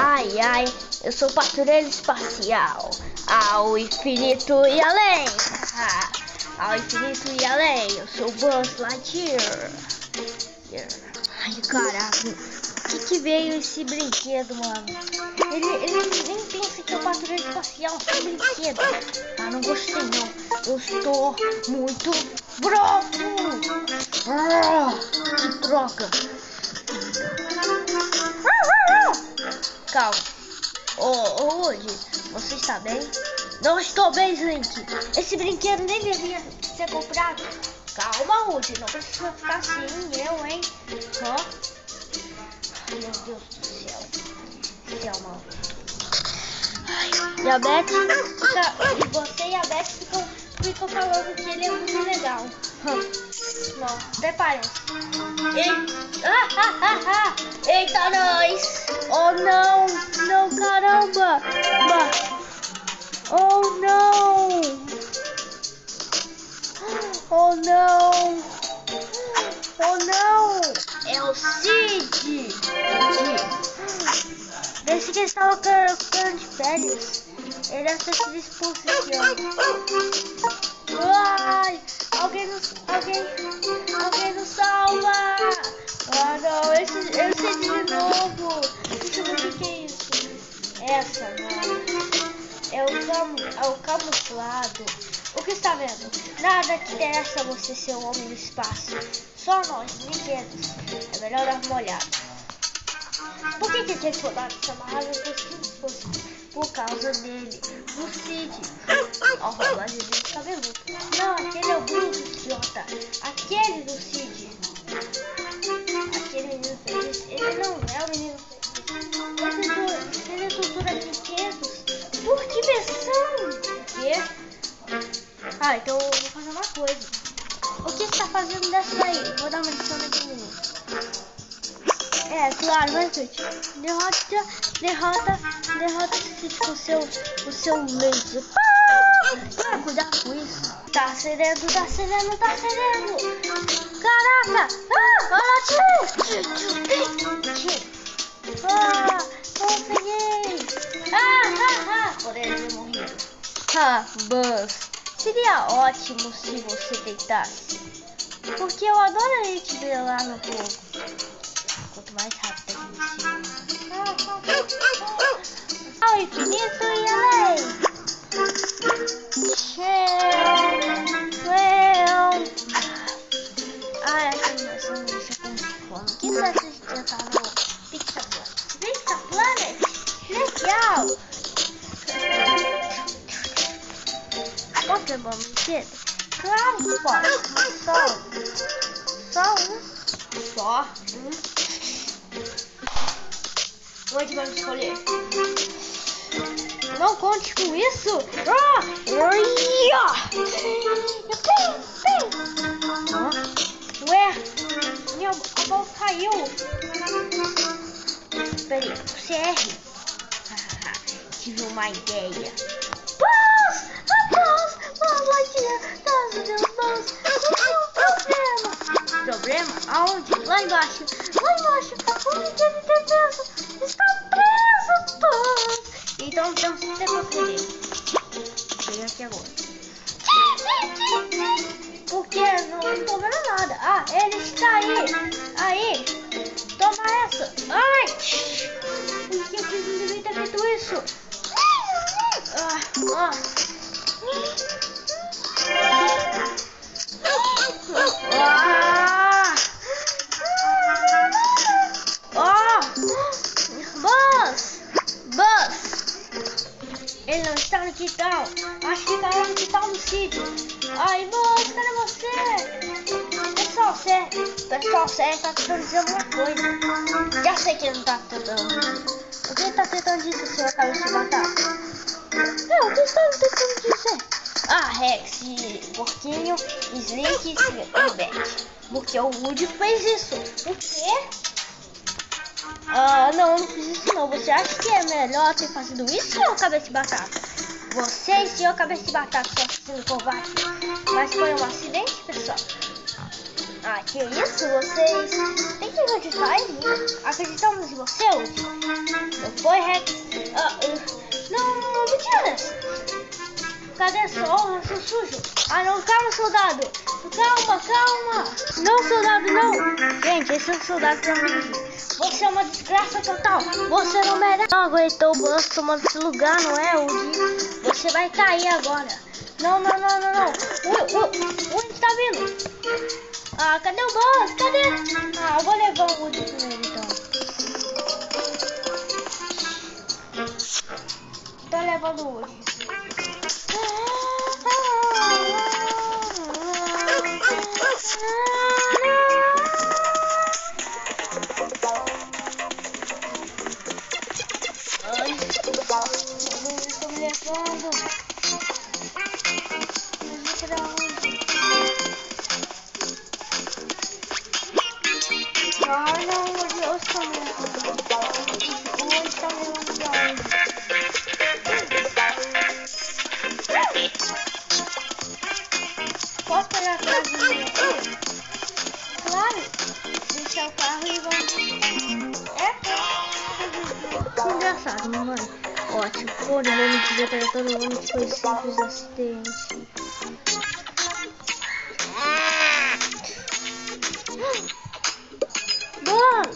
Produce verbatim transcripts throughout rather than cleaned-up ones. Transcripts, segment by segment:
Ai, ai, eu sou patrulheiro espacial. Ao infinito e além. Ao infinito e além. Eu sou Buzz Lightyear. Ai, caraca. O que que veio esse brinquedo, mano? Ele, ele nem pensa que é o patrulheiro espacial. É um brinquedo. Ah, não gostei não. Eu estou muito bravo. Ah, que droga. Calma. Ô, ô, Woody, você está bem? Não estou bem, Slink. Esse brinquedo nem devia ser comprado. Calma, Woody, não precisa ficar assim, eu, hein? Hã? Ai, meu Deus do céu. Céu, mano. E a Beth fica, e você e a Beth ficam, ficam falando que ele é muito legal. Não, preparem-se. Ah, ah, ah, ah. Eita, nós! Oh, não! Não, caramba! Oh, não! Oh, não! Oh, não! É o Cid! Desde que ele estava ficando de férias, ele deve ter sido expulso esse ano. Ai! Alguém nos... Alguém... Alguém nos salva! Ah, não! Esse, esse de novo! Deixa eu ver o que é isso. Essa, mano. É o, cam, é o camuflado. O que está vendo? Nada que interessa você ser um homem no espaço. Só nós, brinquedos. É melhor dar uma olhada. Por que que aquele soldado se amarrava nos fosse por causa dele? O Cid. Ao relógio dele cabeludo. Não, aquele é o Bruno, idiota. Aquele do Cid. Aquele menino feliz. Ele não é o menino feliz. Ele tortura brinquedos. Por diversão. O quê? Ah, então eu vou fazer uma coisa. O que está fazendo dessa daí? Vou dar uma lição naquele menino. É, claro, vai, Cid. Derrota, derrota, derrota Cid com o seu, o seu laser. Ah, cuidado com isso. Tá acendendo, tá acendendo, tá acendendo. Caraca! Ah, olha aqui! Ah, consegui! Ah, ah, ah! Poderia ter morrido. Ah, Buzz. Seria ótimo se você tentasse. Porque eu adoraria te ver lá no fogo. Quanto mais rápido a gente... Ao infinito e além! Ah, essa animação me deixa com fome. O que você acha de tentar no Pizza Planet? Pizza Planet? Legal! Posso levar um brinquedo? Claro que pode, mas só um. Só um. Só um. Onde vamos escolher? Não conte com isso! Ah! Ué, minha mão caiu! Peraí, C R. Tive uma ideia. Buzz! Buzz! Buzz Lightyear! Nossa, Deus, Buzz! Problema! Problema? Aonde? Lá embaixo! Lá embaixo! Onde ele tem preso? Está preso, Buzz! Então temos que ter controle dele. Cheguei aqui agora. Por que? Não, não tô vendo nada. Ah, ele está aí! Aí! Toma essa! Ai! Por que vocês não devem ter feito isso? Ah, ah. Ah! Ah! Buzz! Buzz! Ele não está no quintal. Acho que caiu no quintal do sítio. Ai, Buzz, cadê você? Pessoal, sério. Pessoal, sério, tá tentando dizer alguma coisa. Já sei que ele não tá tentando dizer. O que ele tá tentando dizer, senhor cabeça de batata? É, o que está tentando dizer? Ah, Rex, Porquinho, Slink e Beth. Porque o Woody fez isso. O quê? Ah, não, não fiz isso não. Você acha que é melhor ter fazido isso, senhor cabeça de batata? Você e senhor cabeça de batata estão sendo covarde. Mas foi um acidente, pessoal. Ah, que isso? Vocês têm que acreditar em mim. Acreditamos em você, Woody. Não foi, Rex? Ah, uh, não, não, mentira. Cadê só? Eu sou sujo. Ah, não, calma, soldado. Calma, calma. Não, soldado, não. Gente, esse é um soldado pra mim. Você é uma desgraça total. Você não merece. Não aguentou o bus tomando esse lugar, não é, Woody? Você vai cair agora. Não, não, não, não, não. O, o, o Woody tá vindo. Ah, cadê o boss? Cadê? Ah, eu vou levar o Woody com ele, então. Tô levando o Woody. Ai, tô me levando. Mas pra onde? Ai, não, meu Deus, tá me levando. Onde tá me levando pra onde? Posso pegar atrás de mim aqui? Claro. Deixar o carro e vamos. É? Engraçado, mamãe. Ótimo. Pô, não vou me dizer para todo mundo que foi simples acidente. Boss!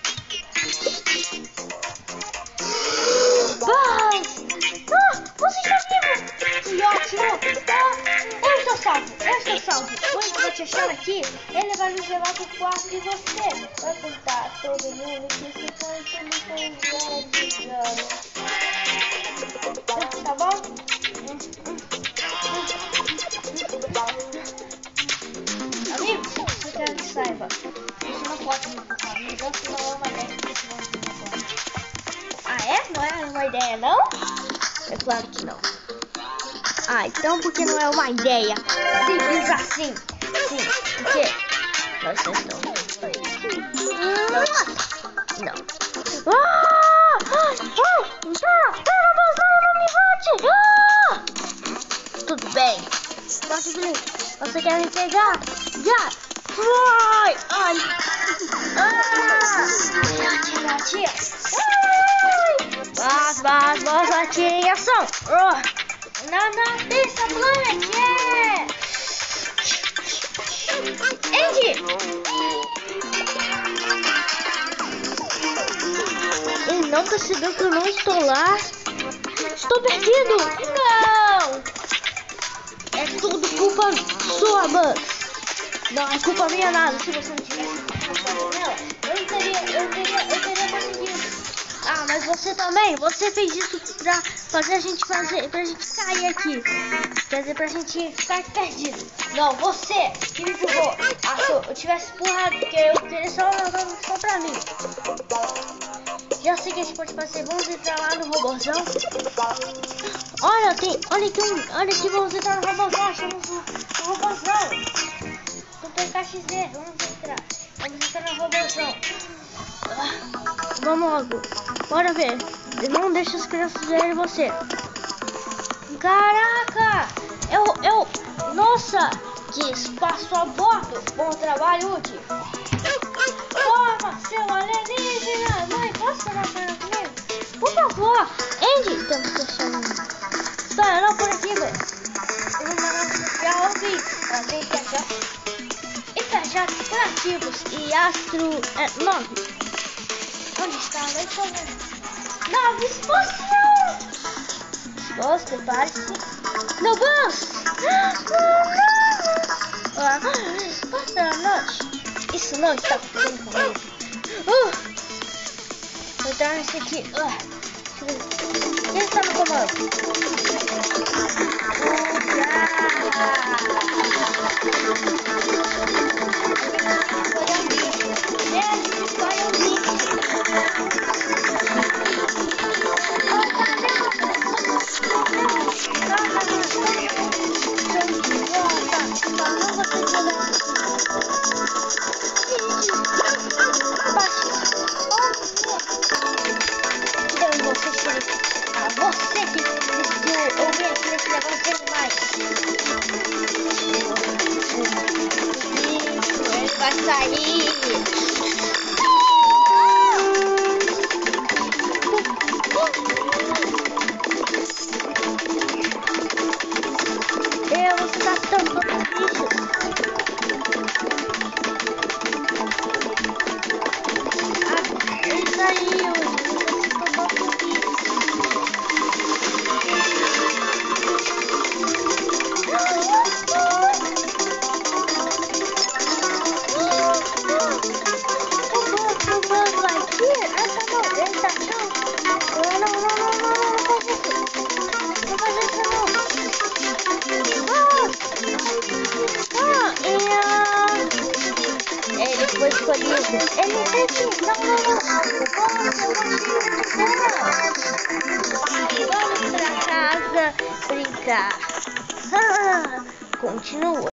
Boss! Ah, você está vivo! Que ótimo! Ah, eu estou salvo! Eu estou salvo! Quando eu te achar aqui, ele vai nos levar para o quarto e você vai contar a todo mundo que esse canto me foi enviado. Tá bom? Amigos, eu quero que saiba. Isso não pode me empurrar. Então, se não é uma ideia que isso não me empurrar. Ah, é? Não é uma ideia, não? É claro que não. Ah, então por que não é uma ideia? Simples assim. Sim, porque nós estamos... Não. Ah! Ah! Ah! Pera, mas não me bate! Ah! Tudo bem. Tá tudo bem. Você quer me pegar? Já! Vai! Ai! Ah! Atira! Ai! Bas, bas, bas, atira em ação! Oh! Não, não, deixa a planet! Yeah! Andy! Ele não percebeu que eu não estou lá. Estou perdido! Não! É tudo culpa sua, mãe. Não é culpa minha nada. Se você não tivesse pensado nela, eu teria, eu teria, eu teria conseguido. Ah, mas você também, você fez isso pra fazer a gente fazer, pra gente cair aqui. Quer dizer, pra gente ficar perdido. Não, você que me empurrou. Ah, se eu, eu tivesse empurrado, porque eu queria só, só pra mim. Já sei que a gente pode fazer. Vamos entrar lá no robôzão. Olha, tem, olha aqui, um, olha aqui, vamos entrar no robôzão. Achamos um, um robôzão. Não tem K X Z, vamos entrar. Vamos entrar no robôzão. Ah, vamos logo. Bora ver. Não deixa as crianças verem você. Caraca! Eu, eu... Nossa! Que espaço a bordo! Bom trabalho, Woody! Toma, seu alienígena! Mãe, posso tomar banho comigo? Por favor! Andy! Temos que achar um... Espera, não por aqui, velho! Já ouvi! Ah, tem que achar... Hiperjatos curativos e astro... É, nove. Onde está? Não estou vendo. Nove expansão! Boss, prepare-se. Não, boss! Ah, boss da noite. Isso não está acontecendo comigo. Uh, vou entrar nesse aqui. Uh, quem está no comando? Você que decidiu ouvir aqui nesse negócio demais. Isso, foi escolhido. Ele não tem que... Não, não, não. Vamos, eu vou Vamos pra casa brincar. Continua.